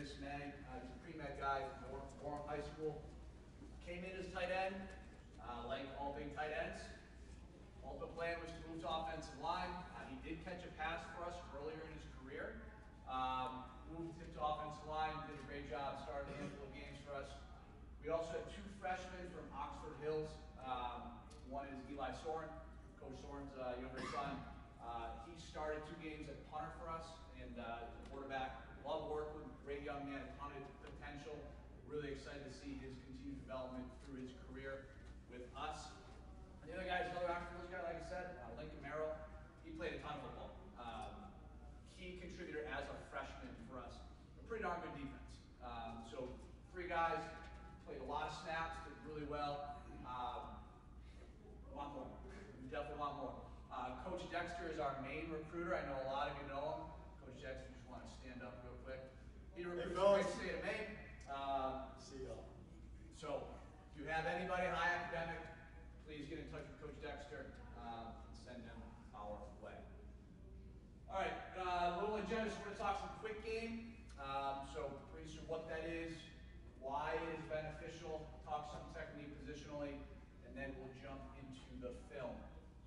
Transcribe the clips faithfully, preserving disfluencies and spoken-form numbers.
Chris May. Uh, he's a pre-med guy from War- Warren High School. Came in as tight end, uh, like all big tight ends. Ultimate plan was to move to offensive line. Uh, he did catch a pass for us earlier in his career. Um, moved him to offensive line, did a great job, started a handful of games for us. We also had two freshmen from Oxford Hills. Um, one is Eli Soren, Coach Soren's uh, younger son. Uh, he started two games at punter for us, and uh, the quarterback. Love work with a great young man, a ton of potential. Really excited to see his continued development through his career with us. And the other guy is another Oxford Hills guy, like I said, uh, Lincoln Merrill. He played a ton of football. Um, key contributor as a freshman for us. A pretty darn good defense. Um, so three guys, played a lot of snaps, did really well. Um, want more. We definitely want more. Uh, Coach Dexter is our main recruiter. I know a lot of you know him. Coach Dexter, just want to stand up real quick. He recruits the great state of Maine. Um, See y'all. So if you have anybody high academic, please get in touch with Coach Dexter uh, and send him our way. All right, uh, a little agenda. So we're going to talk some quick game. Um, so pretty sure what that is, why it is beneficial, talk some technique positionally, and then we'll jump into the film.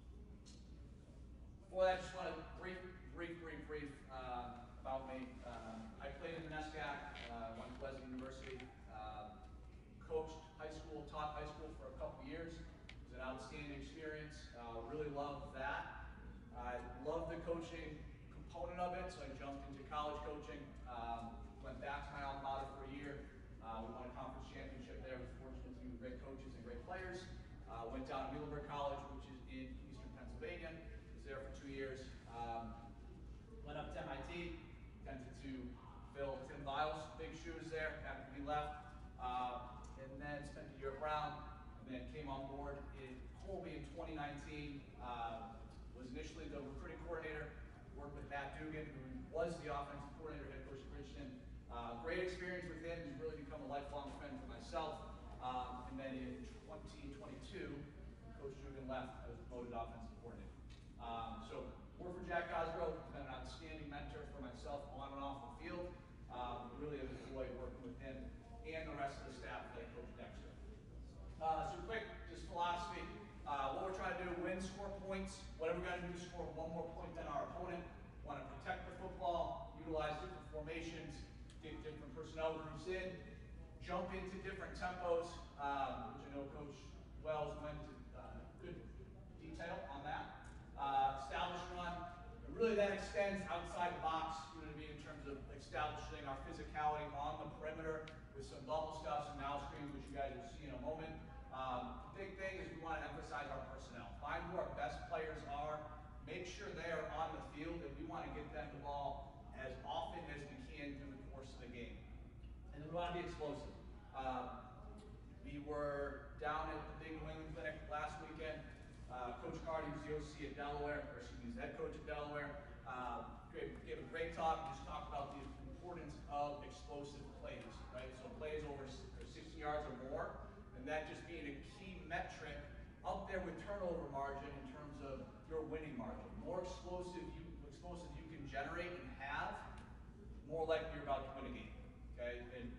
Before that, I just want to brief, brief, brief, brief uh, about me. Um, I played in the NESCAC, uh, went to Wesleyan University, um, coached high school, taught high school for a couple years. It was an outstanding experience. Uh, really loved that. I loved the coaching component of it, so I jumped into college coaching. Um, went back to my alma mater for a year. Uh, we won a conference championship there. I was fortunate to be with great coaches and great players. Uh, went down to Muhlenberg College, which is in eastern Pennsylvania. Was there for two years. Um, went up to M I T, attempted to fill Tim Viles' big shoes there after he left. Uh, and then spent a year at Brown, and then came on board in Colby in twenty nineteen. Uh, was initially the recruiting coordinator, worked with Matt Dugan, who was the offensive coordinator, head coach at Bridgeton. Uh, great experience with him. He's really become a lifelong friend for myself. Um, and then in twenty twenty-two, Coach Dugan left. I was promoted offensive coordinator. Um, so worked for Jack Cosgrove. He's been an outstanding mentor for myself on and off the field. Um, really have enjoyed working with him and the rest of the staff, like Coach Dexter. Uh, so quick, just philosophy. Uh, what we're trying to do, win, score points. Whatever we're going to do to score one more point than our opponent. Want to protect the football, utilize different formations, get different personnel groups in, jump into different tempos, um, which I know Coach Wells went into uh, good detail on that. Uh, establish run. And really that extends outside the box, you know what I mean, in terms of establishing our physicality on the perimeter with some bubble stuff, some now screens, which you guys will see in a moment. Um, the big thing is we want to emphasize our personnel. Find who our best players are, make sure they are on the field, and we want to get them the ball as often as we can through the course of the game. And then we want to be explosive. Um, we were down at the Big New England Clinic last weekend. Uh, Coach Cardi, who's the O C at Delaware, or excuse me, he's the head coach at Delaware, um, gave, gave a great talk, just talked about the importance of explosive plays, right? So plays over sixty yards or more, and that just being a key metric up there with turnover margin in terms of your winning margin. More explosive you, explosive you can generate and have, more likely you're about to win a game, okay? And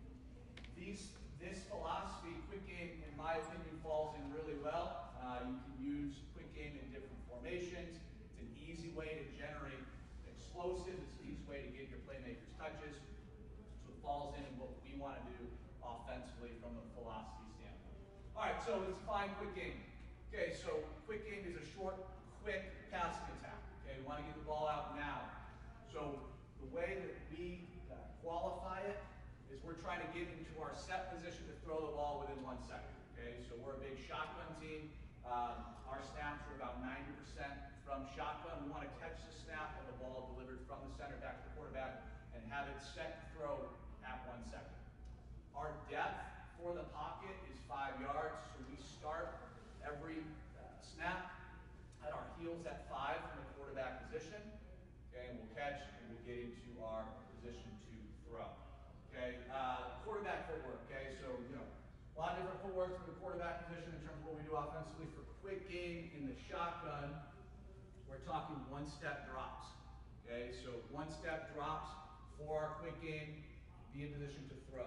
these, this philosophy, quick game, in my opinion, falls in really well. Uh, you can use quick game in different formations. It's an easy way to generate explosive. It's an easy way to get your playmakers touches. So it falls in what we want to do offensively from a philosophy standpoint. All right, so let's define quick game. Okay, so quick game is a short, quick passing attack. Okay, we want to get the ball out now. So the way that we uh, qualify it is we're trying to get into our set position to throw the ball within one second. Okay, so we're a big shotgun team. Um, our snaps are about ninety percent from shotgun. We want to catch the snap of the ball delivered from the center back to the quarterback and have it set to throw at one second. Our depth for the pocket is five yards, so we start every uh, snap at our heels at five from the quarterback position. Okay, and we'll catch and we'll get into our position to throw. Okay, uh, quarterback footwork. Okay, so you know a lot of different footwork from the quarterback position in terms of what we do offensively. For quick game in the shotgun, we're talking one step drops. Okay, so one step drops for our quick game. be in position to throw.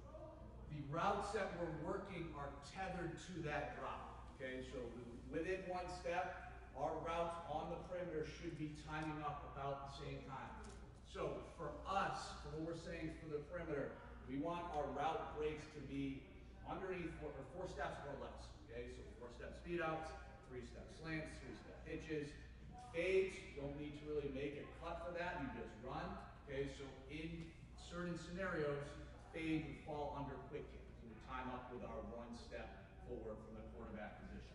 The routes that we're working are tethered to that drop. Okay, so within one step, our routes on the perimeter should be timing up about the same time. So for us, for what we're saying for the perimeter, we want our route breaks to be underneath four, or four steps or less. Okay, so four step speed outs, three step slants, three step hitches. Fades, don't need to really make a cut for that, you just run. Okay, so in certain scenarios, fade would fall under quick game. So we time up with our one step forward from the quarterback position.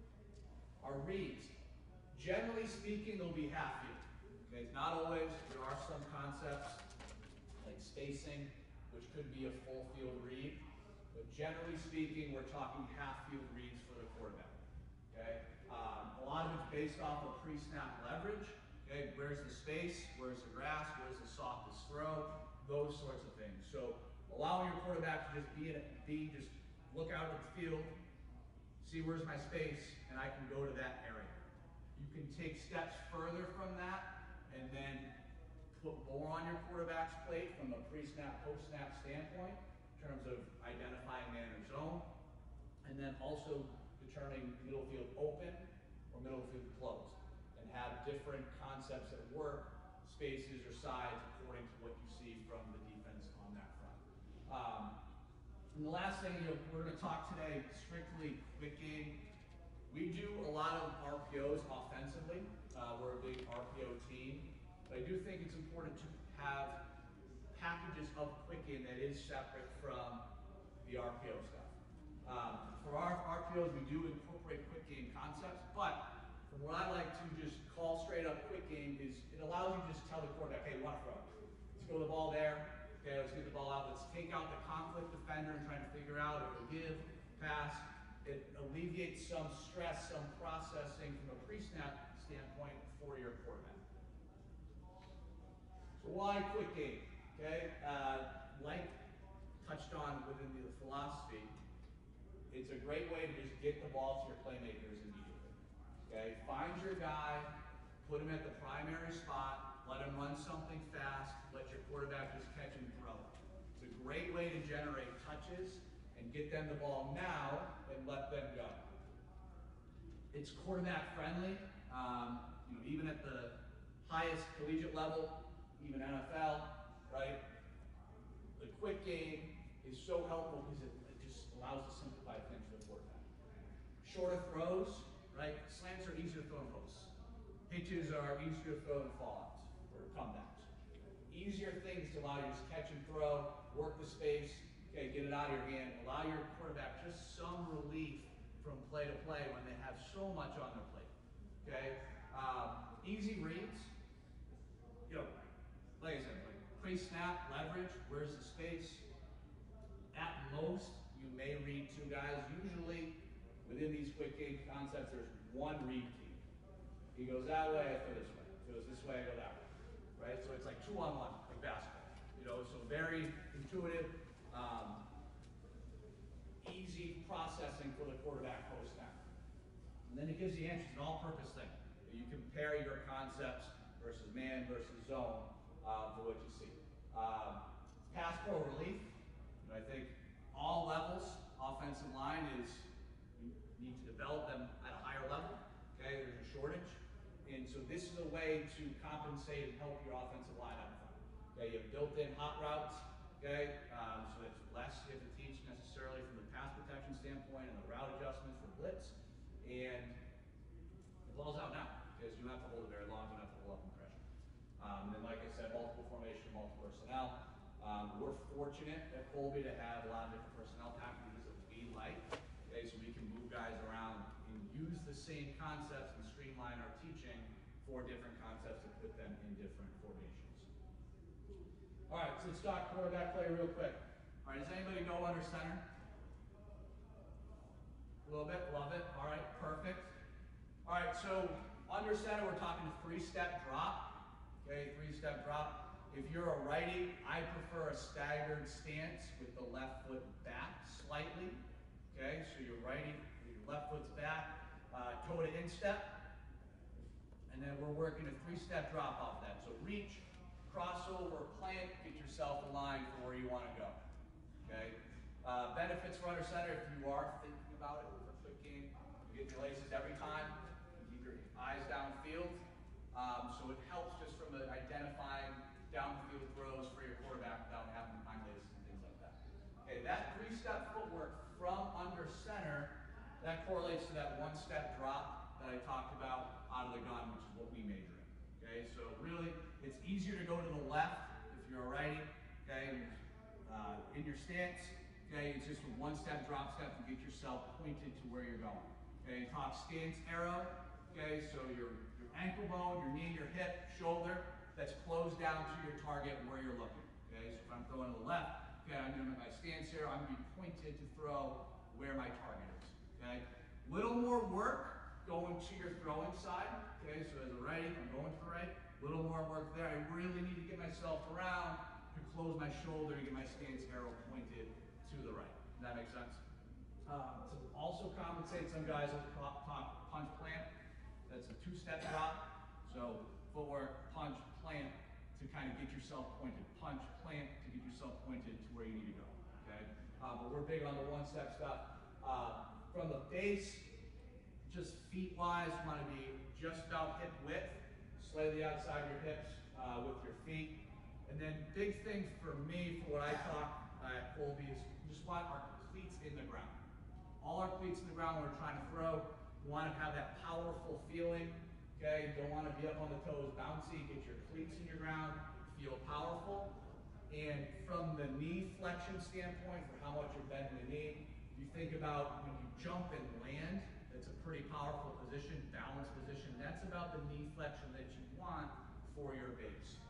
Our reads, generally speaking, they'll be half field. Okay, not always. There are some concepts like spacing, which could be a full field read. But generally speaking, we're talking half field reads for the quarterback. Okay, um, a lot of it's based off of pre-snap leverage. Okay, where's the space? Where's the grass? Where's the softest throw? Those sorts of things. So allowing your quarterback to just be in it, be just look out at the field, see where's my space, and I can go to that area. You can take steps further from that and then put more on your quarterback's plate from a pre-snap, post-snap standpoint in terms of identifying man or zone, and then also determining middle field open or middle field closed, and have different concepts that work, spaces or sides according to what you see from the defense on that front. Um, and the last thing, you know, we're going to talk today strictly quick game. We do a lot of R P Os offensively. Uh, we're a big R P O team. But I do think it's important to have packages of quick game that is separate from the R P O stuff. Um, for our R P Os, we do incorporate quick game concepts, but from what I like to just call straight up quick game is it allows you to just tell the quarterback, hey, we want to throw. Let's go to the ball there. Okay, let's get the ball out. Let's take out the conflict defender and trying to figure out if we give, pass. It alleviates some stress, some processing from a pre-snap standpoint for your quarterback. So why quick game? Okay, uh, like touched on within the philosophy, it's a great way to just get the ball to your playmakers immediately. Okay, find your guy, put him at the primary spot, let him run something fast, let your quarterback just catch and throw. It's a great way to generate touches and get them the ball now and let them go. It's quarterback friendly, um, you know, even at the highest collegiate level, even N F L, right? The quick game is so helpful because it, it just allows to simplify things for the quarterback. Shorter throws, right? Slants are easier to throw than posts. Pitches are easier to throw than fallouts or comebacks. Easier things to allow you to just catch and throw, work the space, okay, get it out of your hand, allow your quarterback just some relief from play to play when they have so much on their plate. Okay, um, easy reads. You know, like I said, like pre-snap leverage. Where's the space? At most, you may read two guys. Usually, within these quick game concepts, there's one read team. He goes that way, I go this way. He goes this way, I go that way. Right? So it's like two on one, like basketball. You know, so very intuitive, um, easy processing for the quarterback post snap. And then it gives you answers, an all-purpose thing. You compare your concepts versus man versus zone uh, for what you see. Um, pass pro relief. You know, I think all levels, offensive line is, you need to develop them at a higher level. Okay, there's a shortage. And so this is a way to compensate and help your offensive line up front. Okay, you have built-in hot routes. Okay, um, so it's less you have to teach necessarily from the pass protection standpoint and the route adjustments for blitz. And the ball's out now because you don't have to hold it very long. You don't have to hold up in pressure. Um, and then, like I said, multiple formation, multiple personnel. Um, we're fortunate at Colby to have a lot of different personnel packages that we like. Okay, so we can move guys around and use the same concepts and streamline our teaching for different concepts and put them in different formations. All right, so let's talk quarterback play real quick. All right, does anybody know under center? A little bit, love it. All right, perfect. All right, so under center, we're talking a three-step drop. Okay, three-step drop. If you're a righty, I prefer a staggered stance with the left foot back slightly. Okay, so you're righty, your left foot's back, uh, toe to instep, and then we're working a three-step drop off that. So reach, crossover, plant, get yourself aligned for where you want to go. Okay. Uh, benefits for under center if you are thinking about it for a quick game. You get your laces every time. You keep your eyes downfield. Um, so it helps just from the identifying downfield throws for your quarterback without having to find laces and things like that. Okay, that three-step footwork from under center, that correlates to that one-step drop that I talked about out of the gun, which is what we major in. Okay, so really, it's easier to go to the left if you're a righty. Okay, uh, in your stance. Okay, it's just a one-step drop step to get yourself pointed to where you're going. Okay, talk stance arrow. Okay, so your, your ankle bone, your knee, your hip, shoulder, that's closed down to your target where you're looking. Okay, so if I'm throwing to the left, okay, I'm doing my stance here, I'm going to be pointed to throw where my target is. Okay, little more work going to your throwing side. Okay, so as a righty, I'm going to the right. Little more work there. I really need to get myself around to close my shoulder to get my stance arrow pointed to the right. Does that make sense? Um, to also compensate, some guys will talk punch plant. That's a two-step drop. So footwork, punch, plant to kind of get yourself pointed. Punch, plant to get yourself pointed to where you need to go. Okay, uh, but we're big on the one-step stuff. Uh, from the base, just feet-wise, you want to be just about hip width, slightly outside your hips uh, with your feet. And then big thing for me, for what I talk at Colby, is we just want our cleats in the ground. All our cleats in the ground when we're trying to throw. We want to have that powerful feeling. Okay, you don't want to be up on the toes bouncy. Get your cleats in your ground. Feel powerful. And from the knee flexion standpoint, for how much you're bending the knee, if you think about when you jump and land, that's a pretty powerful position, balanced position. That's about the knee flexion that you want for your base.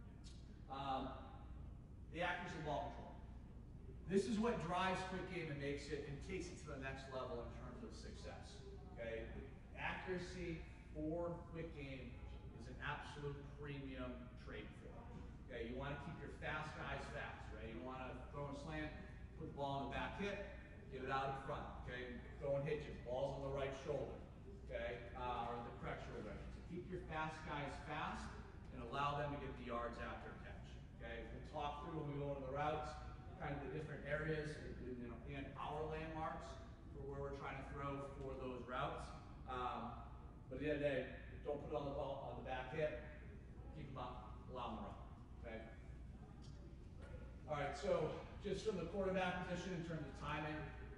Um, the accuracy of ball control. This is what drives quick game and makes it and takes it to the next level in terms of success. Okay, the accuracy for quick game is an absolute premium trait for it. Okay, you want to keep your fast guys fast, right? You want to throw a slant, put the ball in the back hip, get it out in front. Okay, throwing hitches, balls on the right shoulder. Okay, uh, or the correct shoulder. So keep your fast guys fast and allow them to get the yards after catch. Okay, we'll talk through when we go into the routes, kind of the different areas, you know, and our landmarks for where we're trying to throw for those routes. Um, but at the end of the day, don't put it on the ball on the back hip. Keep them up, allow them to run. Okay. All right. So just from the quarterback position in terms of timing.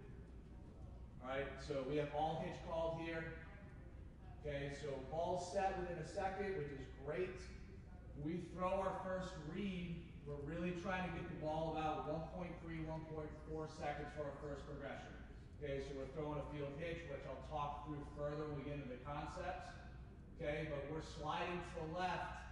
All right. So we have all hitch called here. Okay. So ball set within a second, which is great. We throw our first read. We're really trying to get the ball about one point three, one point four seconds for our first progression. Okay, so we're throwing a field hitch, which I'll talk through further when we get into the concepts. Okay, but we're sliding to the left.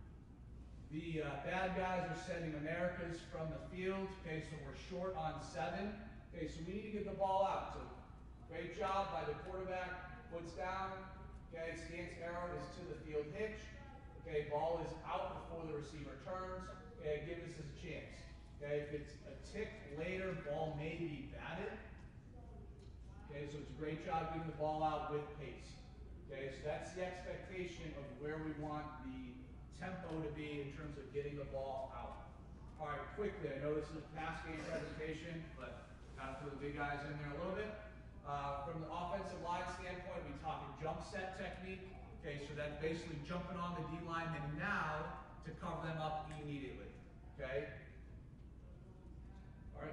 The uh, bad guys are sending Americas from the field. Okay, so we're short on seven. Okay, so we need to get the ball out. So great job by the quarterback. Puts down. Okay, stance arrow is to the field hitch. Okay, ball is out before the receiver turns. Okay, give us a chance. Okay, if it's a tick later, ball may be batted. Okay, so it's a great job getting the ball out with pace. Okay, so that's the expectation of where we want the tempo to be in terms of getting the ball out. All right, quickly, I know this is a pass game presentation, but got to throw the big guys in there a little bit. Uh, from the offensive line standpoint, we talk a jump set technique. Okay, so that's basically jumping on the D line and now to cover them up immediately. Okay? All right.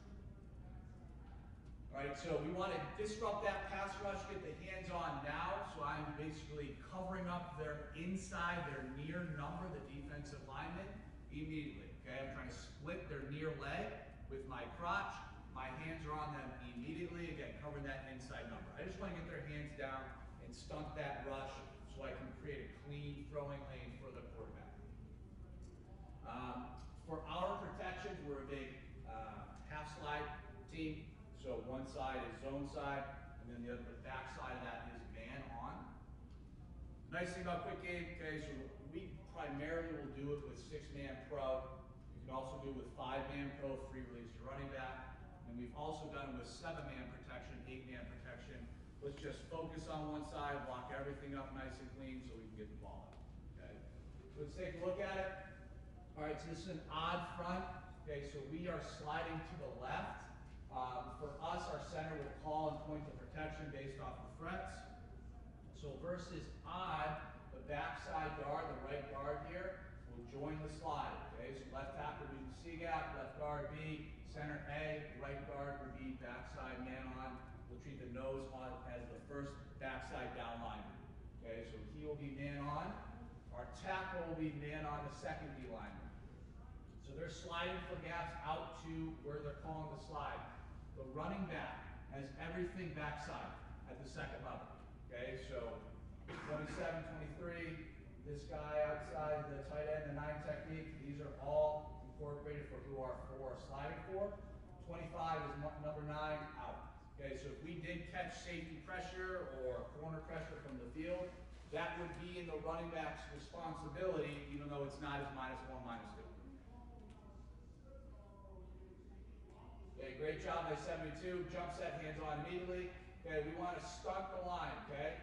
All right, so we want to disrupt that pass rush, get the hands on now. So I'm basically covering up their inside, their near number, the defensive lineman, immediately. Okay, I'm trying to split their near leg with my crotch. My hands are on them immediately. Again, covering that inside number. I just want to get their hands down and stunt that rush so I can create a clean throwing lane for the quarterback. Um, for our protections, we're a big uh, half slide team. So one side is zone side, and then the other, the back side of that is man on. Nice thing about quick game, okay, so we primarily will do it with six-man pro. You can also do it with five-man pro, free release your running back. And we've also done it with seven-man protection, eight-man protection. Let's just focus on one side, block everything up nice and clean so we can get the ball out. Okay? So let's take a look at it. All right, so this is an odd front. Okay, so we are sliding to the left. Um, for us, our center will call and point to protection based off the threats. So versus odd, the backside guard, the right guard here, will join the slide. Okay, so left tackle will be the C gap, left guard B, center A, right guard will be backside man on. We'll treat the nose on as the first backside down lineman. Okay, so he will be man on. Our tackle will be man on the second D lineman. So they're sliding for gaps out to where they're calling the slide. The running back has everything backside at the second level. Okay, so twenty-seven, twenty-three, this guy outside, the tight end, the nine technique, these are all incorporated for who our four are sliding for. twenty-five is number nine, out. Okay, so if we did catch safety pressure or corner pressure from the field, that would be in the running back's responsibility, even though it's not as minus one, minus two. Okay, great job by seventy-two. Jump set, hands on immediately. Okay, we want to stunt the line, okay?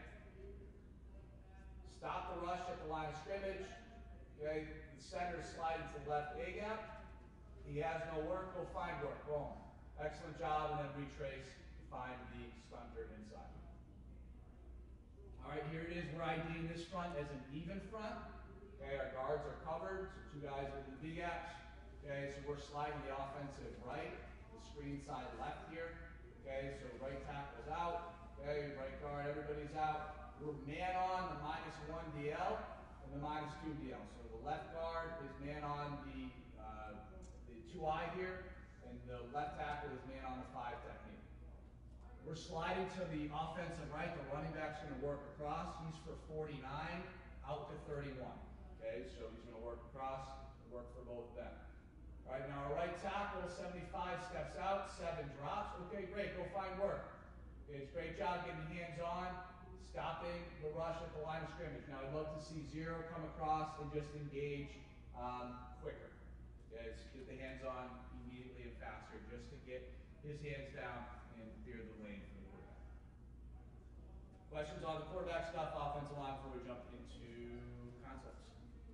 Stop the rush at the line of scrimmage. Okay, the center is sliding to the left A gap. He has no work, go find work. Boom. Excellent job, and then retrace to find the stunter inside. All right, here it is. We're IDing this front as an even front. Okay, our guards are covered, so two guys are in the B gaps. Okay, so we're sliding the offensive right, the screen side left here. Okay, so right tackle's out. Okay, right guard, everybody's out. We're man on the minus one D L and the minus two D L. So the left guard is man on the uh, the two I here, and the left tackle is man on the five technique. We're sliding to the offensive right. The running back's going to work across. He's for forty-nine, out to thirty-one. Okay, so he's going to work across and work for both of them. All right, now our right tackle, seventy-five, steps out, seven drops. Okay, great, go find work. Okay, it's a great job getting hands on, stopping the rush at the line of scrimmage. Now I'd love to see zero come across and just engage um, quicker. Okay, let's get the hands on immediately and faster just to get his hands down and clear the lane for the quarterback. Questions on the quarterback stuff, offensive line before we jump into concepts?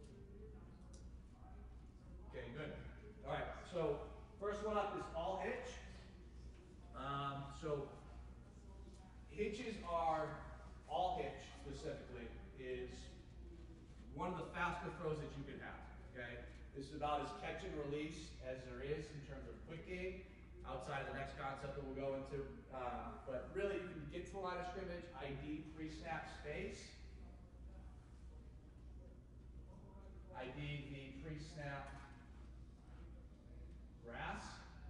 Okay, good. All right, so first one up is all hitch. Um, so hitches are, all hitch specifically, is one of the faster throws that you can have, okay? This is about as catch and release as there is in terms of quick game, outside of the next concept that we'll go into. Um, but really, you can get to the line of scrimmage, I D pre-snap space, I D the pre-snap grass,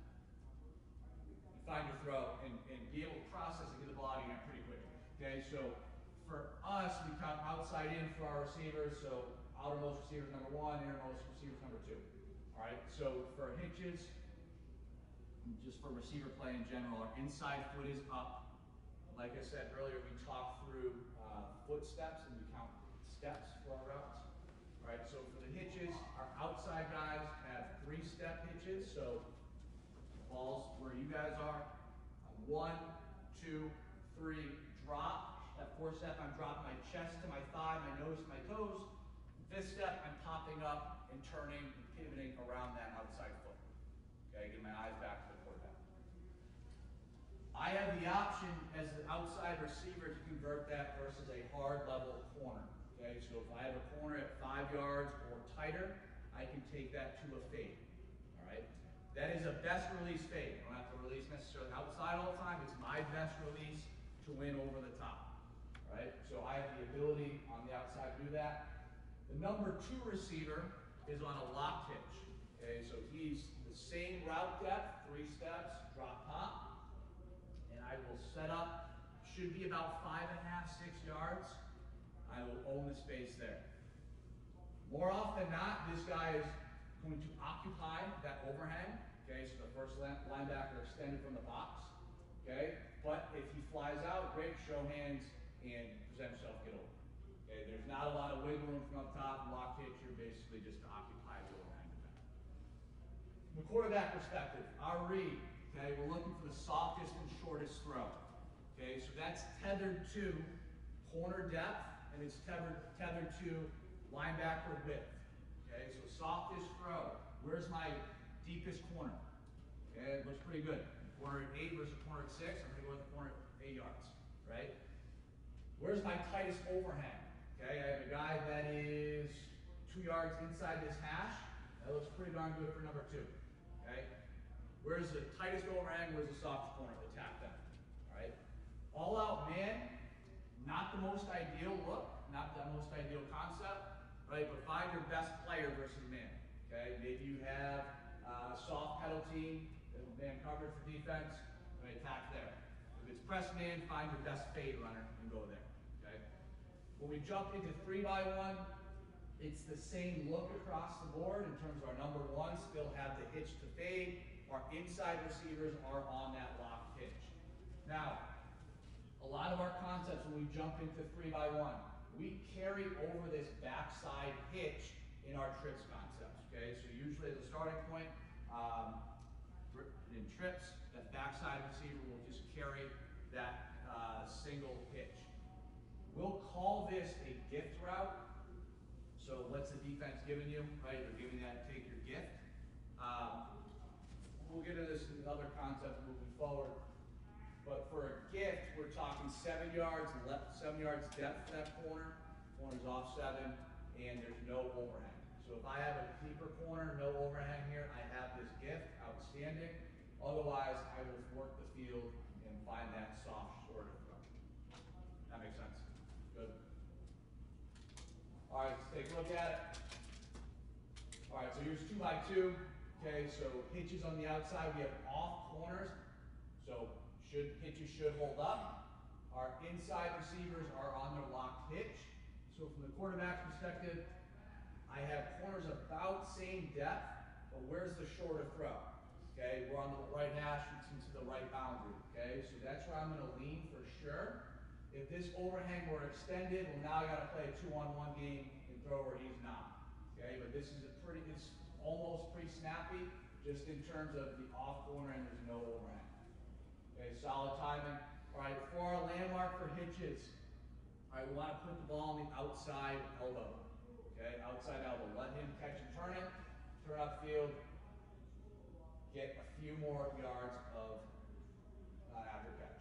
and find your throw, and, and be able to process and get the ball out of here pretty quickly. Okay, so for us, we count outside in for our receivers, so outermost receivers number one, innermost receivers number two. All right, so for hitches, just for receiver play in general, our inside foot is up. Like I said earlier, we talked through uh, footsteps and we count steps for our routes. All right, so for the hitches, our outside guys have three-step hitches. So balls where you guys are, one, two, three, drop. That fourth step, I'm dropping my chest to my thigh, my nose to my toes. Fifth step, I'm popping up and turning and pivoting around that outside foot. Okay, get my eyes back to the quarterback. I have the option as an outside receiver to convert that versus a hard level corner. Okay, so if I have a corner at five yards or tighter, I can take that to a fade. All right, that is a best release fade. I don't have to release necessarily outside all the time. It's my best release to win over the top. All right, so I have the ability on the outside to do that. The number two receiver is on a locked hitch. Okay, so he's the same route depth, three steps, drop pop, and I will set up, should be about five and a half, six yards. I will own the space there. More often than not, this guy is going to occupy that overhang. Okay, so the first linebacker extended from the box. Okay, but if he flies out, great, show hands and present yourself, get over. Okay, there's not a lot of wiggle room from up top. Locked hitch, you're basically just to occupy the overhang. From the quarterback perspective, our read, okay, we're looking for the softest and shortest throw. Okay, so that's tethered to corner depth, and it's tethered, tethered to linebacker width. Okay, Okay, so softest throw. Where's my deepest corner? Okay, it looks pretty good. Corner at eight versus corner at six. I'm gonna go with the corner at eight yards, right? Where's my tightest overhang? Okay, I have a guy that is two yards inside this hash. That looks pretty darn good for number two. Okay, where's the tightest overhang? Where's the softest corner? Attack that. All right. All out man, not the most ideal look, not the most ideal concept, right? But find your best player versus man. Okay, maybe you have uh, a soft pedal team, man covered for defense, right? Attack there. If it's press man, find your best fade runner and go there. Okay. When we jump into three by one, it's the same look across the board in terms of our number one still have the hitch to fade. Our inside receivers are on that locked hitch. Now, a lot of our concepts when we jump into three by one, we carry over this backside hitch in our trips concepts. Okay, so usually at the starting point, um, in trips, that backside receiver will just carry that uh, single hitch. We'll call this a gift route. So what's the defense giving you, right? They're giving that, take your gift. Um, we'll get into this in other concepts moving forward. But for a gift, we're talking seven yards left, seven yards depth to that corner. Corner's off seven, and there's no overhang. So if I have a deeper corner, no overhang here, I have this gift, outstanding. Otherwise, I will work the field and find that soft, shorter throw. That makes sense? Good. All right, let's take a look at it. All right, so here's two by two. Okay, so hitches on the outside. We have off corners. So should hitches should hold up. Our inside receivers are on their locked hitch. So from the quarterback's perspective, I have corners about same depth, but where's the shorter throw? Okay, we're on the right hash, it's into the right boundary. Okay, so that's where I'm going to lean for sure. If this overhang were extended, well, now I got to play a two-on-one game and throw where he's not. Okay, but this is a pretty, it's almost pretty snappy, just in terms of the off corner and there's no overhang. Okay, solid timing. All right, for our landmark for hitches, all right, we want to put the ball on the outside elbow. Okay, outside elbow. Let him catch and turn it, turn upfield, get a few more yards of uh, after catch.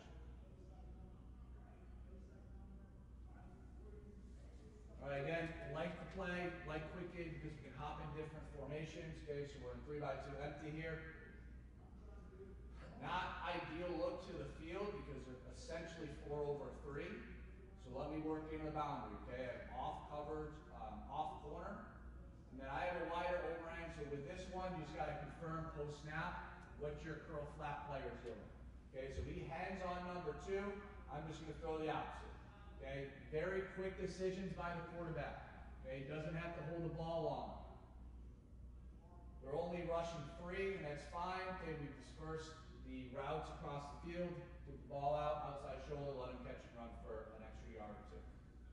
All right, again, like to play, like quick game because we can hop in different formations. Okay, so we're in three by two empty here. Not ideal look to the field because they're essentially four over three. So let me work in the boundary. Okay, I have off coverage, um, off corner, and then I have a wider overhang. So with this one, you just got to confirm post snap what your curl flat player is doing. Okay, so he hangs on number two. I'm just going to throw the opposite. Okay, very quick decisions by the quarterback. Okay, he doesn't have to hold the ball long. They're only rushing three, and that's fine. Okay, we disperse the routes across the field, put the ball out, outside shoulder, let him catch and run for an extra yard or two.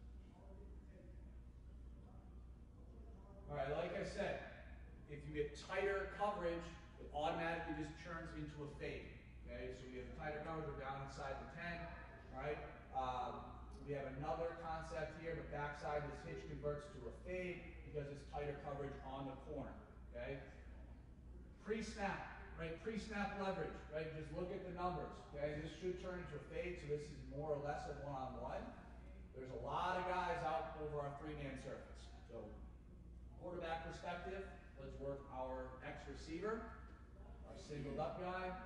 All right, like I said, if you get tighter coverage, it automatically just turns into a fade. Okay, so we have tighter coverage, we're down inside the ten. All right, um, we have another concept here. The backside of this hitch converts to a fade because it's tighter coverage on the corner. Okay, pre-snap. Right, pre-snap leverage, right? Just look at the numbers, okay? This should turn into a fade, so this is more or less a one-on-one. There's a lot of guys out over our three-man surface. So, quarterback perspective, let's work our X receiver, our singled up guy.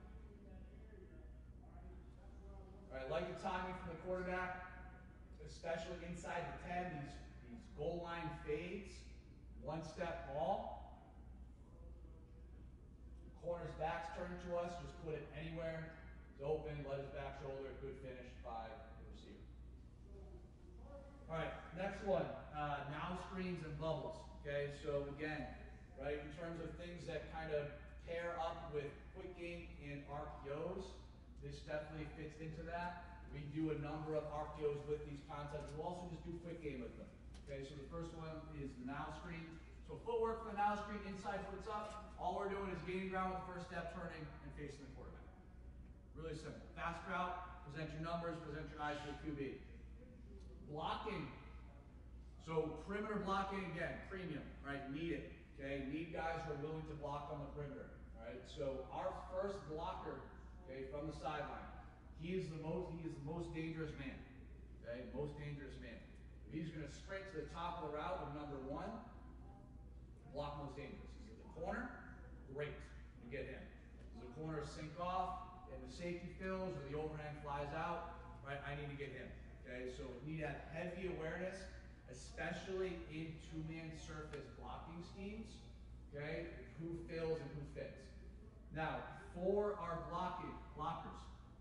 All right, like the timing from the quarterback, especially inside the ten, these, these goal line fades, one-step ball. Corner's back's turned to us, just put it anywhere. It's open, let his back shoulder, good finish by the receiver. All right, next one, uh, now screens and bubbles. Okay, so again, right, in terms of things that kind of pair up with quick game and R P Os, this definitely fits into that. We do a number of R P Os with these concepts. We'll also just do quick game with them. Okay, so the first one is the now screen. So footwork for the now screen, inside foot's up. All we're doing is gaining ground with the first step, turning, and facing the quarterback. Really simple. Fast route, present your numbers, present your eyes to the Q B. Blocking. So perimeter blocking, again, premium, right? Need it, okay? Need guys who are willing to block on the perimeter, right? So our first blocker, okay, from the sideline, he is the most, he is the most dangerous man, okay? Most dangerous man. If he's gonna sprint to the top of the route with number one, block most dangerous. He's at the corner, great, you get him. Does the corner sink off and the safety fills or the overhand flies out, right? I need to get him, okay? So we need to have heavy awareness, especially in two-man surface blocking schemes, okay? Who fills and who fits. Now, for our blocking blockers,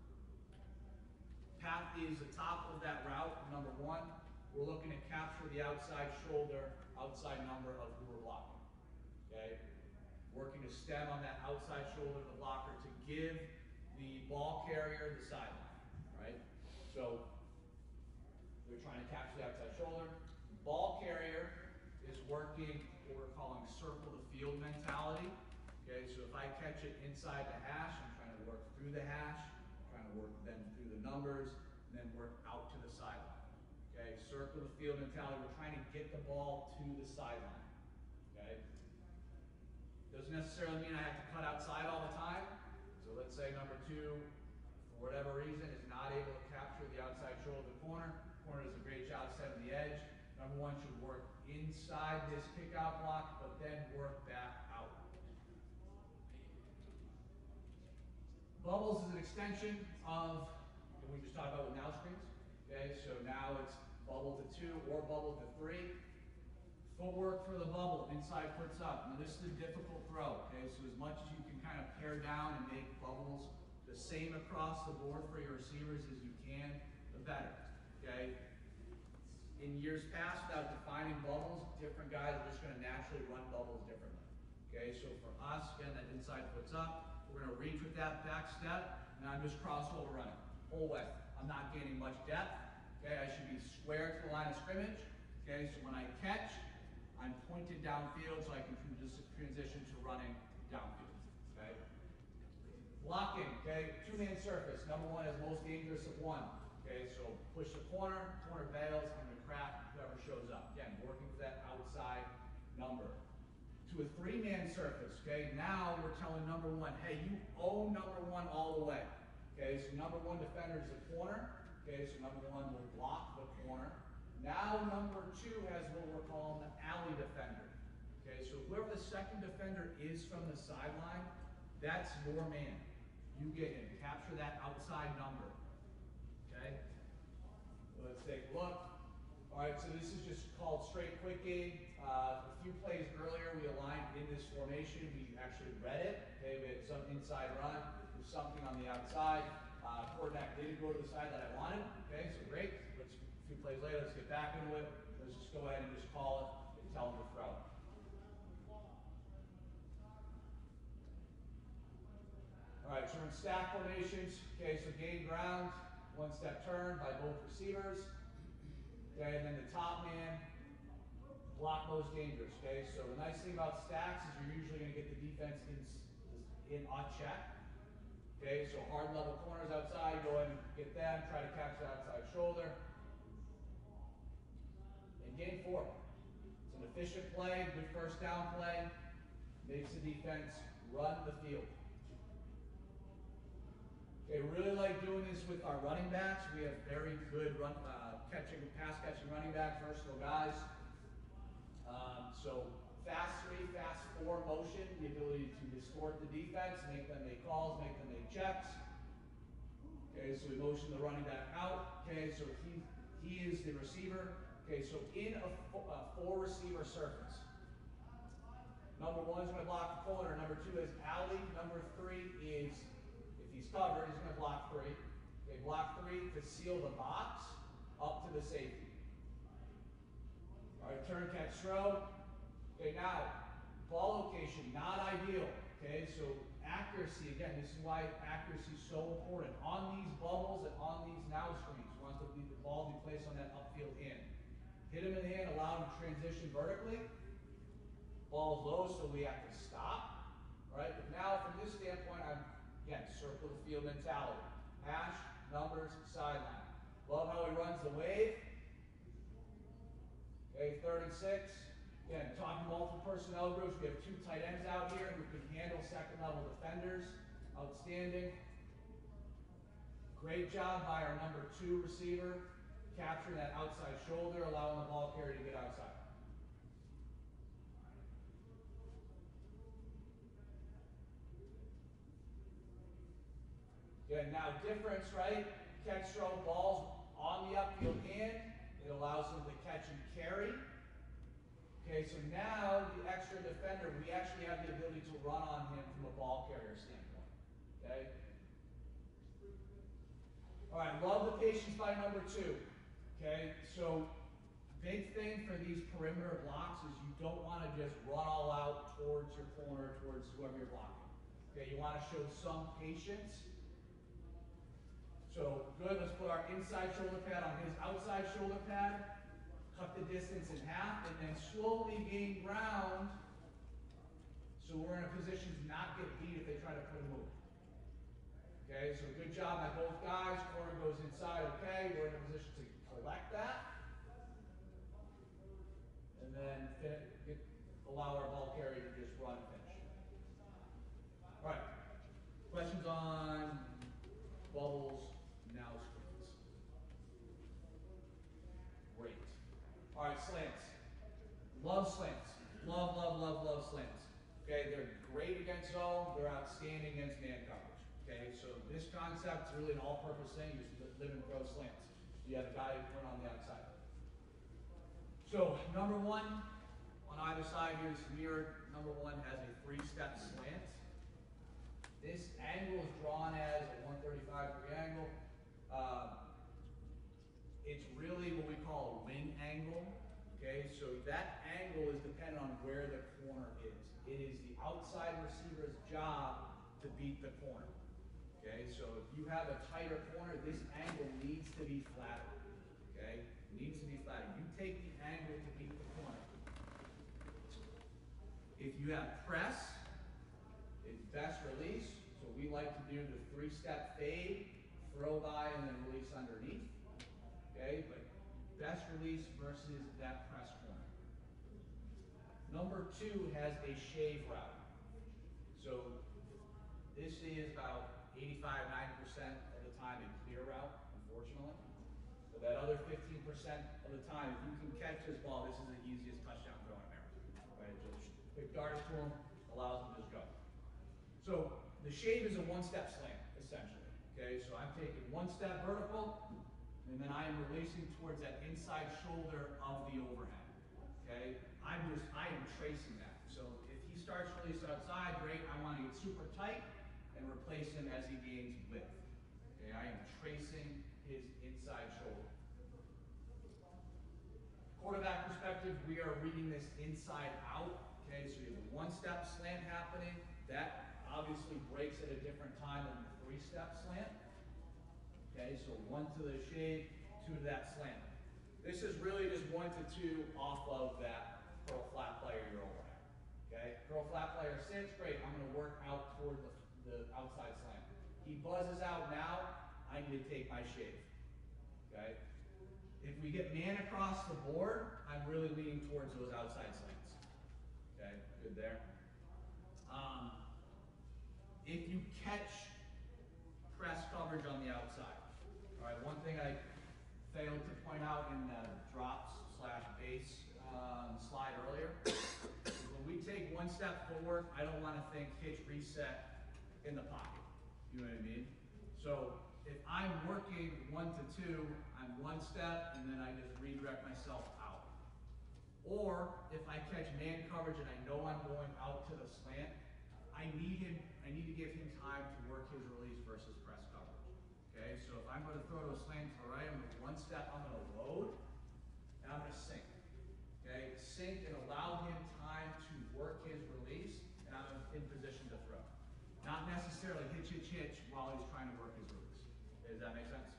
path is the top of that route, number one. We're looking to capture the outside shoulder, outside number of who we're blocking, okay? Working to stem on that outside shoulder of the blocker to give the ball carrier the sideline, right? So, we're trying to capture the outside shoulder. Ball carrier is working what we're calling circle the field mentality. Okay, so if I catch it inside the hash, I'm trying to work through the hash, I'm trying to work then through the numbers, and then work out to the sideline. Okay, circle the field mentality, we're trying to get the ball to the sideline. Okay? Doesn't necessarily mean I have to cut outside all the time. So let's say number two, for whatever reason, is not able to capture the outside shoulder of the corner. Corner does a great job setting the edge. Number one should work inside this kick-out block, but then work back out. Bubbles is an extension of what we just talked about with now screens. Okay, so now it's bubble to two or bubble to three. Footwork for the bubble, inside puts up. Now this is a difficult throw. Okay, so as much as you can kind of pare down and make bubbles the same across the board for your receivers as you can, the better. Okay. In years past, without defining bubbles, different guys are just going to naturally run bubbles differently. Okay, so for us, again, that inside puts up, we're going to reach with that back step, and I'm just crossover running, whole way. I'm not gaining much depth. Okay, I should be square to the line of scrimmage. Okay, so when I catch, I'm pointed downfield so I can just transition to running downfield. Okay, blocking. Okay, two-man surface. Number one is most dangerous of one. Okay, so push the corner, corner bails, I'm going to crack whoever shows up. Again, working for that outside number. To a three-man surface, okay, now we're telling number one, hey, you own number one all the way. Okay, so number one defender is the corner. Okay, so number one will block the corner. Now number two has what we're calling the alley defender. Okay, so whoever the second defender is from the sideline, that's your man. You get him. Capture that outside number. Okay, let's take a look. All right, so this is just called straight quick game. Uh, a few plays earlier, we aligned in this formation. We actually read it. Okay, we had some inside run, there's something on the outside. Uh, quarterback didn't go to the side that I wanted. Okay, so great. Let's a few plays later. Let's get back into it. Let's just go ahead and just call it and tell them to throw. All right, so we're in stack formations. Okay, so gain ground. One step turn by both receivers. Okay, and then the top man, block most dangerous. Okay, so the nice thing about stacks is you're usually going to get the defense in, in on check. Okay, so hard level corners outside, go ahead and get them, try to catch the outside shoulder. And gain four. It's an efficient play, good first down play, makes the defense run the field. Okay, really like doing this with our running backs. We have very good run, uh, catching, pass catching running backs, versatile guys. Um, so fast three, fast four motion, the ability to distort the defense, make them make calls, make them make checks. Okay, so we motion the running back out. Okay, so he he is the receiver. Okay, so in a, a four receiver surface, number one is going to block the corner. Number two is alley. Number three is, if he's covered, he's going to block three. Okay, block three to seal the box up to the safety. All right, turn, catch, throw. Okay, now, ball location, not ideal. Okay, so accuracy, again, this is why accuracy is so important. On these bubbles and on these now screens, you want the, the ball to be placed on that upfield in. Hit him in the hand, allow him to transition vertically. Ball's low, so we have to stop. All right, but now from this standpoint, I'm, again, circle the field mentality. Hash, numbers, sideline. Love how he runs the wave. Okay, six. Again, talking multiple personnel groups, we have two tight ends out here who can handle second level defenders. Outstanding. Great job by our number two receiver, capturing that outside shoulder, allowing the ball carrier to get outside. Good, now difference, right? Catch, throw, balls on the upfield hand. It allows them to catch and carry. Okay, so now the extra defender, we actually have the ability to run on him from a ball carrier standpoint. Okay? All right, love the patience by number two. Okay, so big thing for these perimeter blocks is you don't want to just run all out towards your corner, towards whoever you're blocking. Okay, you want to show some patience. So good, let's put our inside shoulder pad on his outside shoulder pad. Cut the distance in half, and then slowly gain ground so we're in a position to not get beat if they try to put a move. Okay, so good job by both guys. Corner goes inside, okay. We're in a position to collect that. And then fit, get, allow our ball carrier to just run and finish. All right, questions on bubbles, now screens? Great. All right, slants. Love slants. Love, love, love, love slants. Okay, they're great against zone. They're outstanding against man coverage. Okay, so this concept is really an all-purpose thing. You just live and throw slants. You have a guy who put on the outside. So number one, on either side here is mirrored. Number one has a three-step slant. This angle is drawn as a one thirty-five degree angle. Uh, It's really what we call a wing angle, okay? So that angle is dependent on where the corner is. It is the outside receiver's job to beat the corner, okay? So if you have a tighter corner, this angle needs to be flatter, okay? It needs to be flatter. You take the angle to beat the corner. If you have press, it's best release. So we like to do the three-step fade, throw by, and then release underneath. Okay, but best release versus that press corner. Number two has a shave route. So this is about eighty-five, ninety percent of the time a clear route, unfortunately. So that other fifteen percent of the time, if you can catch this ball, this is the easiest touchdown throw in America. Right, just quick dart it to him, allows him to just go. So the shave is a one-step slant, essentially. Okay, so I'm taking one step vertical, and then I am releasing towards that inside shoulder of the overhead. Okay? I'm just, I am tracing that. So if he starts release outside, great. I want to get super tight and replace him as he gains width. Okay? I am tracing his inside shoulder. Quarterback perspective, we are reading this inside out. Okay? So you have a one-step slant happening. That obviously breaks at a different time than the three-step slant. Okay, so one to the shade, two to that slant. This is really just one to two off of that curl flat player you're over at. Okay, curl flat player sits, great. I'm going to work out toward the, the outside slant. He buzzes out now, I need to take my shave. Okay, if we get man across the board, I'm really leaning towards those outside slants. Okay, good there. Um, if you catch press coverage on the outside. All right, one thing I failed to point out in the drops slash base um, slide earlier is when we take one step forward, I don't want to think hitch reset in the pocket. You know what I mean? So if I'm working one to two, I'm one step and then I just redirect myself out. Or if I catch man coverage and I know I'm going out to the slant, I need him, I need to give him time to work his release versus press coverage. Okay, so if I'm going to throw to a slant to the right, I'm going to one step, I'm going to load, and I'm going to sink. Okay, sink and allow him time to work his release, and I'm in position to throw. Not necessarily hitch, hitch, hitch while he's trying to work his release. Does that make sense?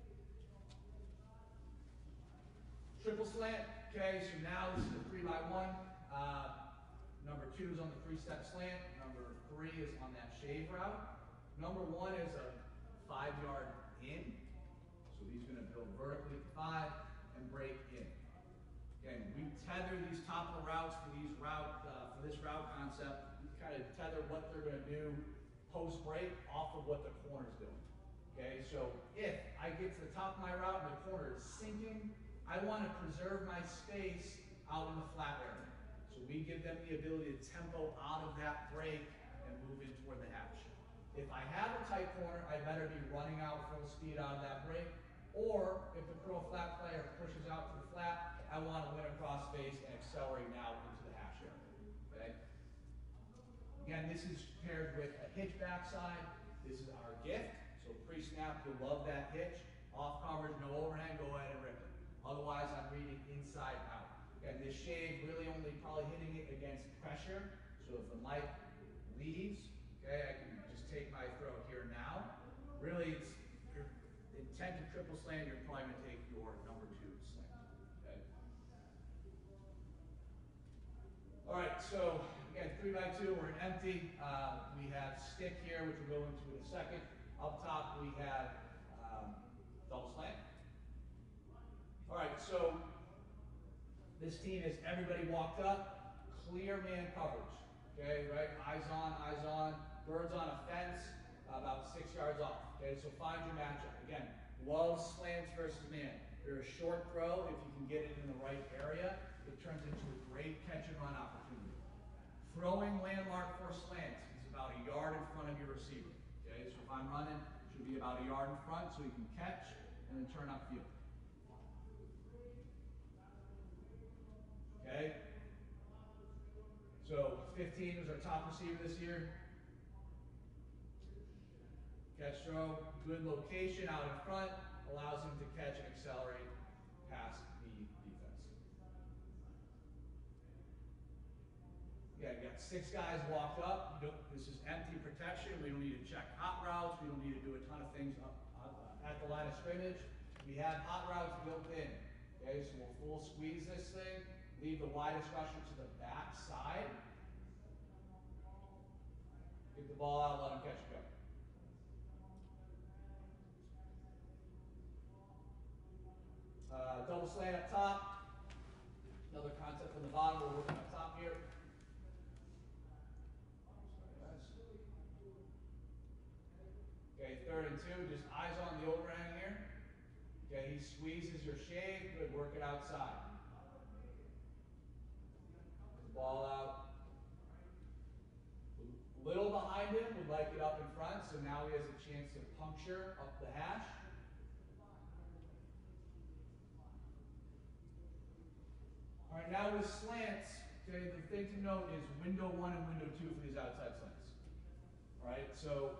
Triple slant. Okay, so now this is a three by one. Uh, number two is on the three-step slant. Number three is on that shave route. Number one is a five yard in. So he's going to build vertically to five and break in. Again, we tether these top of the routes for these route uh, for this route concept. We kind of tether what they're going to do post break off of what the corner's doing. Okay, so if I get to the top of my route and the corner is sinking, I want to preserve my space out in the flat area. So we give them the ability to tempo out of that break and move in toward the hatch. If I have a tight corner, I better be running out full speed out of that break. Or if the pro flat player pushes out to the flat, I want to win across space and accelerate now into the hash area. Okay? Again, this is paired with a hitch backside. This is our gift. So pre-snap, you'll love that hitch. Off coverage, no overhang, go ahead and rip it. Otherwise, I'm reading inside out. Again, this shave really only probably hitting it against pressure. So if the mic leaves, okay, I can just take my throw here now. Really, it's your intent to triple slant, you're probably going to take your number two slant. Okay. All right, so again, three by two, we're in empty. Uh, we have stick here, which we'll go into in a second. Up top, we have um, double slant. All right, so this team is everybody walked up, clear man coverage. Okay, right? Eyes on, eyes on. Birds on a fence, uh, about six yards off. Okay, so find your matchup. Again, love slants versus man. They're a short throw. If you can get it in the right area, it turns into a great catch and run opportunity. Throwing landmark for slants is about a yard in front of your receiver. Okay, so if I'm running, it should be about a yard in front so you can catch and then turn upfield. Okay? So fifteen was our top receiver this year. Catch throw, good location out in front, allows him to catch and accelerate past the defense. Yeah, you got six guys walked up. You don't, this is empty protection. We don't need to check hot routes. We don't need to do a ton of things up, uh, at the line of scrimmage. We have hot routes built in. Okay, so we'll full squeeze this thing, leave the widest rusher to the back side. Get the ball out, let him catch and go. Uh, double slant up top. Another concept from the bottom. We're working up top here. Okay, third and two. Just eyes on the overhang here. Okay, he squeezes your shave. Good, work it outside. Ball out. A little behind him. Would like it up in front. So now he has a chance to puncture up the hash. All right, now with slants, okay, the thing to note is window one and window two for these outside slants. All right, so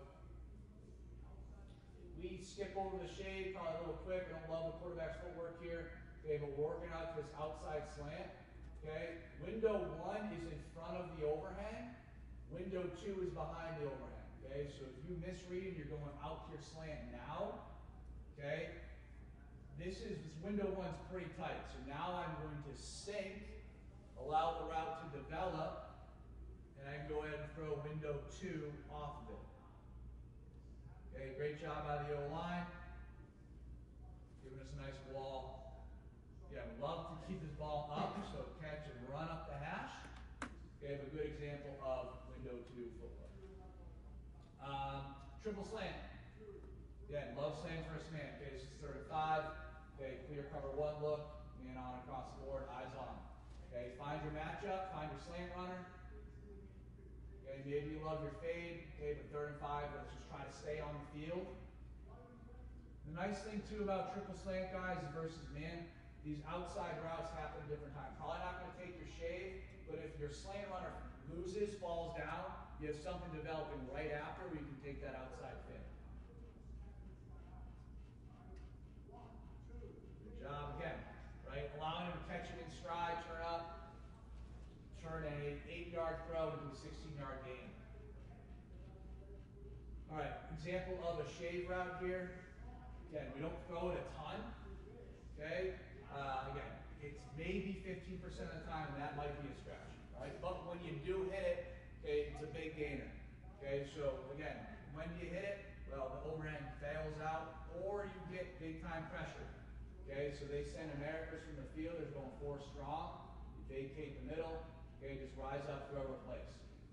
we skip over the shade probably a little quick. I don't love the quarterback's footwork here. Okay, but we're working out this outside slant. Okay, window one is in front of the overhang. Window two is behind the overhang. Okay, so if you misread and you're going out to your slant now, okay, this is, this window one's pretty tight. So now I'm going to sink, allow the route to develop, and I can go ahead and throw window two off of it. Okay, great job out of the O-line. Giving us a nice wall. Yeah, we love to keep this ball up, so catch and run up the hash. Okay, have a good example of window two footwork. Um, triple slant. Yeah, love slants versus man. Okay, this is third and five. Okay, clear cover one look, man on across the board, eyes on. Okay, find your matchup, find your slant runner. Okay, maybe you love your fade. Okay, but third and five, let's just try to stay on the field. The nice thing too about triple slant guys versus man, these outside routes happen at different times. Probably not going to take your shave, but if your slant runner loses, falls down, you have something developing right after where you can take that outside fin. Good job again, right? Allowing him to catch it in stride, turn up, turn a eight-yard throw into a sixteen-yard gain. All right, example of a shave route here. Again, we don't throw it a ton, okay? Uh, again, it's maybe fifteen percent of the time, and that might be a stretch, right? But when you do hit it, okay, it's a big gainer, okay? So again, when do you hit it? Well, the overhand fails out, or you get big time pressure, Okay, so they send Americas from the field, they're going four strong. You vacate the middle, okay, just rise up, throw, replace.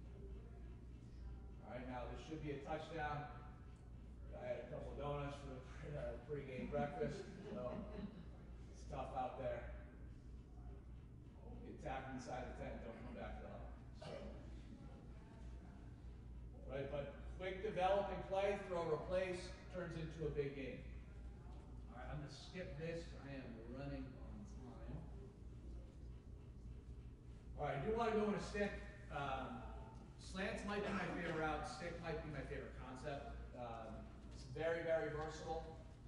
All right, now this should be a touchdown. I had a couple of donuts for the uh, pregame breakfast, so it's tough out there. Get tapped inside the tent, don't come back to the huddle. So, right, but quick developing play, throw, replace, turns into a big game. All right, I'm going to skip this. I am running on time. All right, I do want to go in a stick. Um, slants might be my favorite route. Stick might be my favorite concept. Um, it's very, very versatile.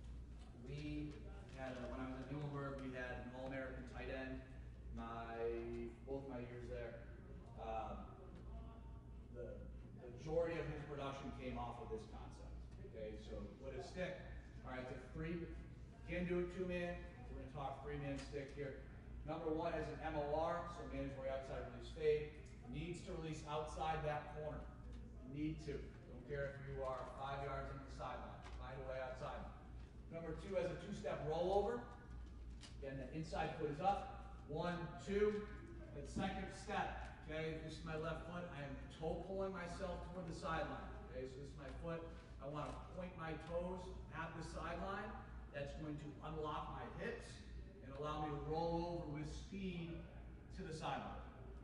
We had, a, when I was at Muhlenberg, we had an All-American tight end. My both my years there. Um, the majority of his production came off of this concept. Okay, so what is stick? All right, it's a three. Can do it two man. We're going to talk three man stick here. Number one is an M O R, so mandatory outside release fade. Needs to release outside that corner. Need to. Don't care if you are five yards into the sideline. Find a way outside. Number two has a two-step rollover. Again, the inside foot is up. One, two. The second step. Okay, this is my left foot. I am toe pulling myself toward the sideline. Okay, so this is my foot. I want to point my toes at the sideline. That's going to unlock my hips and allow me to roll over with speed to the sideline.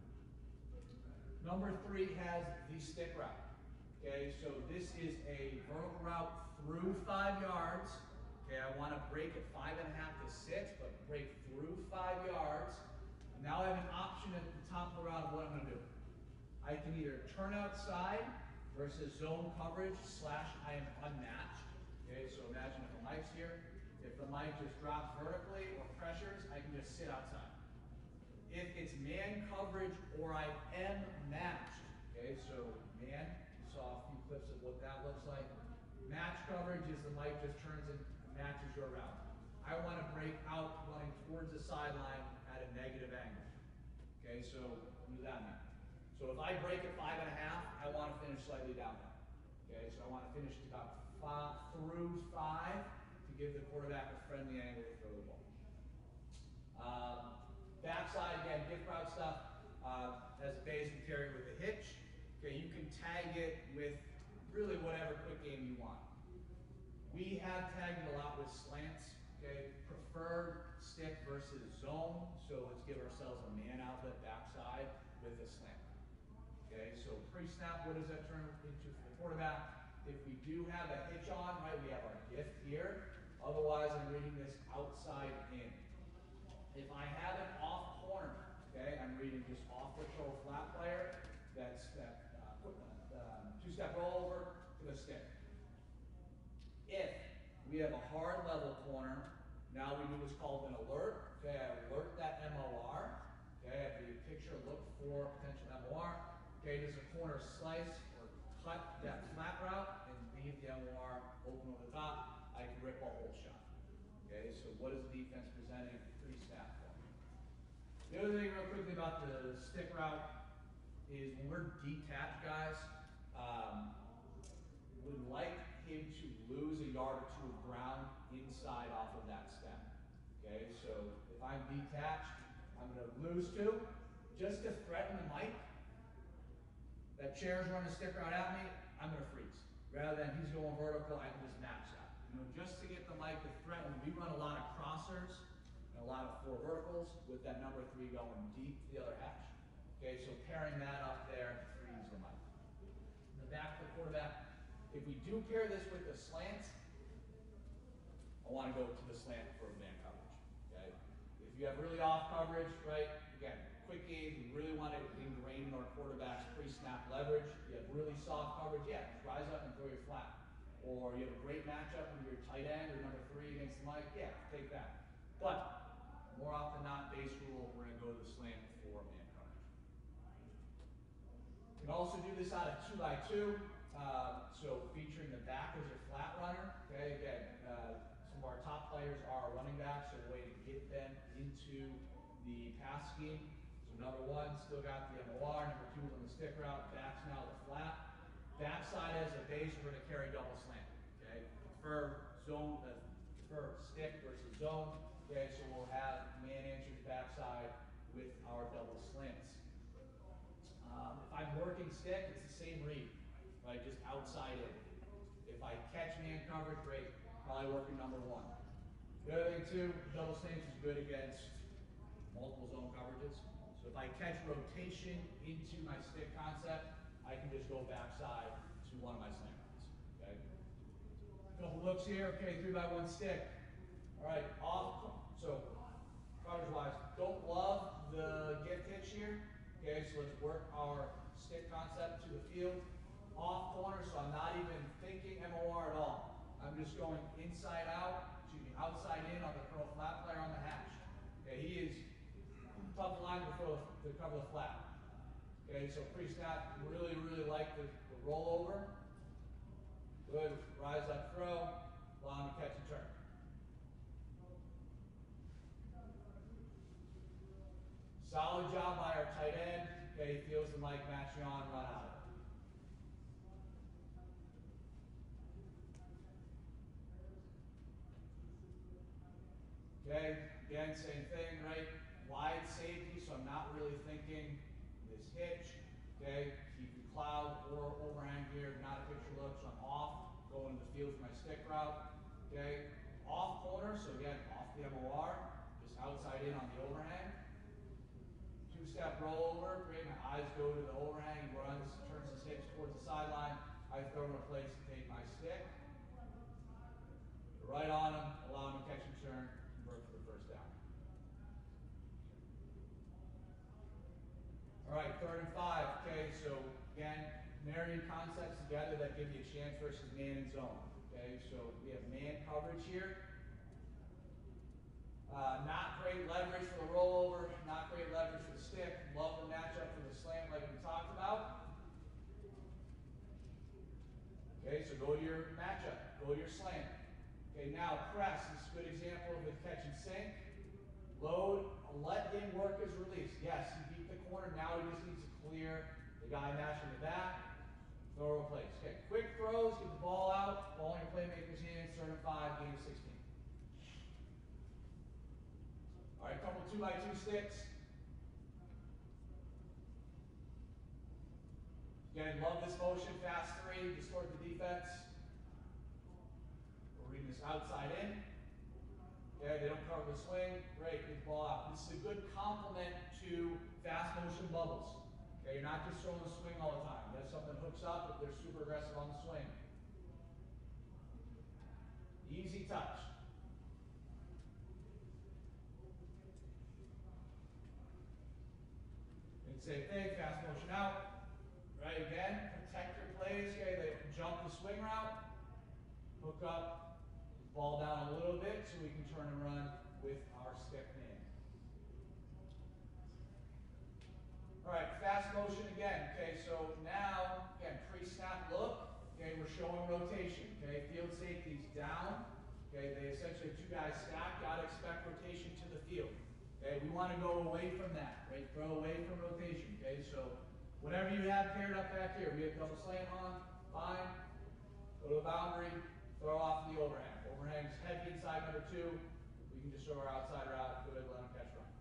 Number three has the stick route. Okay, so this is a vertical route through five yards. Okay, I want to break at five and a half to six, but break through five yards. Now I have an option at the top of the route of what I'm going to do. I can either turn outside versus zone coverage slash I am unmatched. Okay, so imagine if the mic's here. If the mic just drops vertically or pressures, I can just sit outside. If it's man coverage or I am matched, okay, so man, you saw a few clips of what that looks like. Match coverage is the mic just turns and matches your route. I want to break out running towards the sideline at a negative angle. Okay, so what does that mean? So if I break at five and a half, I want to finish slightly down there. Okay, so I want to finish to about five through five to give the quarterback a friendly angle to throw the ball. Um, backside, again, gift route stuff, uh, has a base and carry with a hitch. Okay, you can tag it with really whatever quick game you want. We have tagged it a lot with slants. Okay, preferred stick versus zone. So let's give ourselves a man outlet backside with a slant. Okay, so pre-snap, what does that turn into for the quarterback? If we do have a hitch on, right, we have our gift here. Otherwise, I'm reading this outside in. If I have an off corner, okay, I'm reading just off the throw flat player. That's that uh, uh, two-step rollover to the stick. If we have a hard level corner, now we do what's called an alert. Okay, I alert that M O R. Okay, I have the picture look for potential M O R. Okay, does a corner slice or cut that flat route and leave the M O R open over the top? I can rip a whole shot. Okay, so what is the defense presenting pre-snap for? The other thing real quickly about the stick route is when we're detached guys, um, would like him to lose a yard or two of ground inside off of that stem. Okay, so if I'm detached, I'm going to lose two. Just to threaten the mic, that chair's running a stick route at me, I'm going to freeze. Rather than he's going vertical, I can just match that. You know, just to get the mic to threaten, we run a lot of crossers and a lot of four verticals with that number three going deep to the other hatch. Okay, so pairing that up there frees the mic. In the back of the quarterback, if we do pair this with the slants, I want to go to the slant for man coverage. Okay, if you have really off coverage, right? Again, quick game, we really want to ingrain in our quarterback's pre-snap leverage. You have really soft coverage, yeah, just rise up and throw your flat. Or you have a great matchup with your tight end or number three against the mic, yeah, take that. But more often than not, base rule, we're going to go to the slant for man coverage. You can also do this out of two by two. Uh, so featuring the back as your flat runner. Okay, again, uh, some of our top players are running backs, so a way to get them into the pass scheme. So number one, still got the M O R. Number two is on the stick route. Back's now the flat. Backside as a base, we're going to carry double slant. Okay, prefer zone, uh, prefer stick versus zone. Okay, so we'll have man answers backside with our double slants. Um, if I'm working stick, it's the same read, right? Just outside in. If I catch man coverage, great. Probably working number one. The other thing too, double slants is good against multiple zone coverages. So if I catch rotation into my stick concept, I can just go backside to one of my slant routes. Okay. Couple looks here. Okay, three by one stick. All right, off. So coverage wise, don't love the gift hitch here. Okay, so let's work our stick concept to the field. Off corner, so I'm not even thinking M O R at all. I'm just going inside out, excuse me, outside in on the curl flat player on the hash. Okay, he is tough line to throw to cover the flat. Okay, so pre-snap, really, really like the, the rollover. Good, rise up throw, allow him to catch and turn. Solid job by our tight end. Okay, he feels the Mike Machion run out of it. Okay, again, same thing, right? Wide safety, so I'm not really thinking this hitch. Okay, keep your cloud or overhang here, not a picture look, so I'm off, going to the field for my stick route. Okay, off corner, so again, off the M O R, just outside in on the overhang. Two-step rollover, great, my eyes go to the overhang, he runs, turns his hips towards the sideline. I throw him in place to take my stick. Right on him, allow him to catch and turn, convert for the first down. All right, third and five. Okay, so again, marrying concepts together that give you a chance versus man and zone. Okay, so we have man coverage here. Uh, not great leverage for the rollover, not great leverage for the stick. Love the matchup for the slant like we talked about. Okay, so go to your matchup, go to your slant. Okay, now press, this is a good example of the catch and sink. Load, let him work his release. Yes, he beat the corner, now he just needs to clear the guy mashing the back. Throw or place. Okay, quick throws, get the ball out, ball in your playmaker's hands, third and five, gain of sixteen. All right, couple two by two sticks. Again, love this motion, fast three, distort the defense. We're reading this outside in. Okay, they don't cover the swing. Great, get the ball out. This is a good complement to fast motion bubbles. Okay, you're not just throwing the swing all the time. You have something that hooks up if they're super aggressive on the swing. Easy touch. And same thing, fast motion out. Right, again, protect your plays. Okay, they jump the swing route, hook up, ball down a little bit so we can turn and run with our stick man. All right, fast motion again. Okay, so now, again, pre-snap look. Okay, we're showing rotation. Okay, field safety's down. Okay, they essentially have two guys stacked. Gotta expect rotation to the field. Okay, we want to go away from that, right? Throw away from rotation. Okay, so whatever you have paired up back here, we have double slant on, fine. Go to the boundary, throw off the overhang. Overhang's heavy inside number two. We can just show our outside route, good, let him catch run.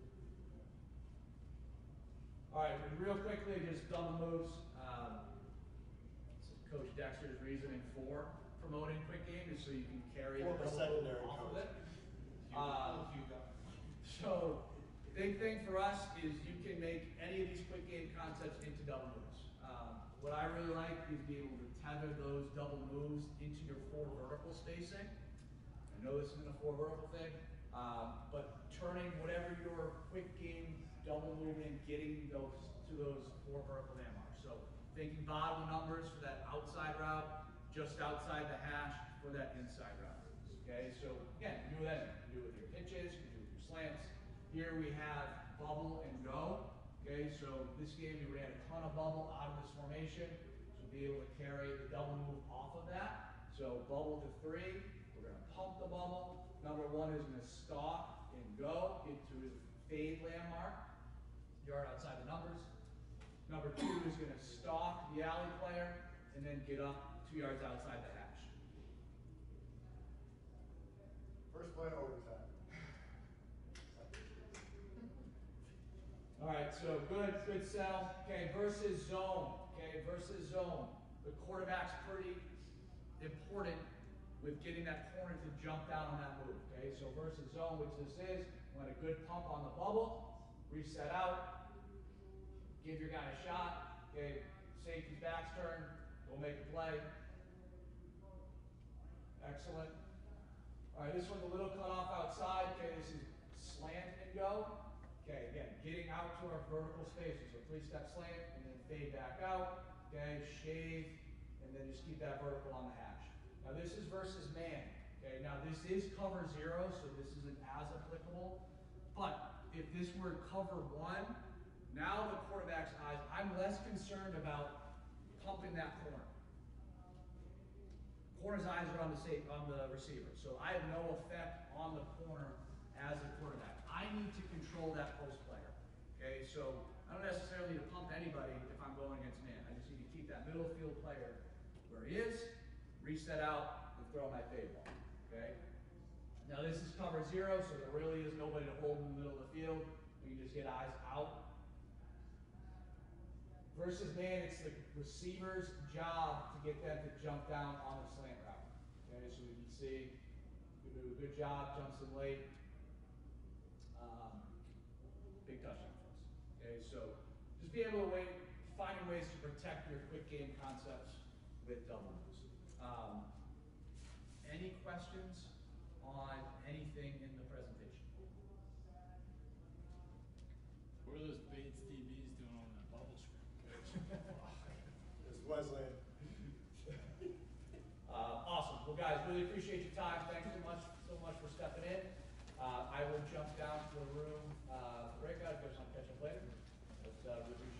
All right, real quickly, just double moves. Um, Coach Dexter's reasoning for promoting quick game is so you can carry the double move off of it. Um, so, big thing for us is you can make any of these quick game concepts into double moves. Um, what I really like is being able to tether those double moves into your four vertical spacing. I know this isn't a four vertical thing, um, but turning whatever your quick game double movement, getting those to those four vertical landmarks. So thinking bottom numbers for that outside route, just outside the hash for that inside route. Okay, so again, you can do that. You can do it with your pitches, you can do it with your slants. Here we have bubble and go. Okay, so this game we ran a ton of bubble out of this formation. So be able to carry the double move off of that. So bubble to three, we're gonna pump the bubble. Number one is gonna stalk and go, get to his fade landmark, yard outside the numbers. Number two is gonna stalk the alley player and then get up two yards outside the hash. First play overtime. All right, so good, good sell. Okay, versus zone. Okay, versus zone. The quarterback's pretty important with getting that corner to jump down on that move. Okay, so versus zone, which this is, want a good pump on the bubble, reset out, give your guy a shot. Okay, safety's back's turn, go make a play. Excellent. All right, this one's a little cut off outside. Okay, this is slant and go. Okay, again, getting out to our vertical spaces. So three-step slant and then fade back out. Okay, shave, and then just keep that vertical on the hash. Now this is versus man. Okay, now this is cover zero, so this isn't as applicable. But if this were cover one, now the quarterback's eyes, I'm less concerned about pumping that corner. Corner's eyes are on the safe, on the receiver, so I have no effect on the corner as a quarterback. I need to control that post player. Okay, so I don't necessarily need to pump anybody if I'm going against man. I just need to keep that middle field player where he is, reset out, and throw my fade ball. Okay. Now this is cover zero, so there really is nobody to hold in the middle of the field. We can just get eyes out. Versus man, it's the receiver's job to get them to jump down on the slant route. Okay, so we can see we do a good job, jumps in late. Um, big touchdown for us. Okay, so just be able to wait, finding ways to protect your quick game concepts with double moves. Um, any questions on anything in the presentation? What are those Bates D Bs doing on that bubble screen? It's Wesleyan. Uh, awesome. Well, guys, really appreciate your time. Thanks so much, so much for stepping in. Uh, I will jump down to the room uh, for breakout if you guys want to catch up later. But uh, we appreciate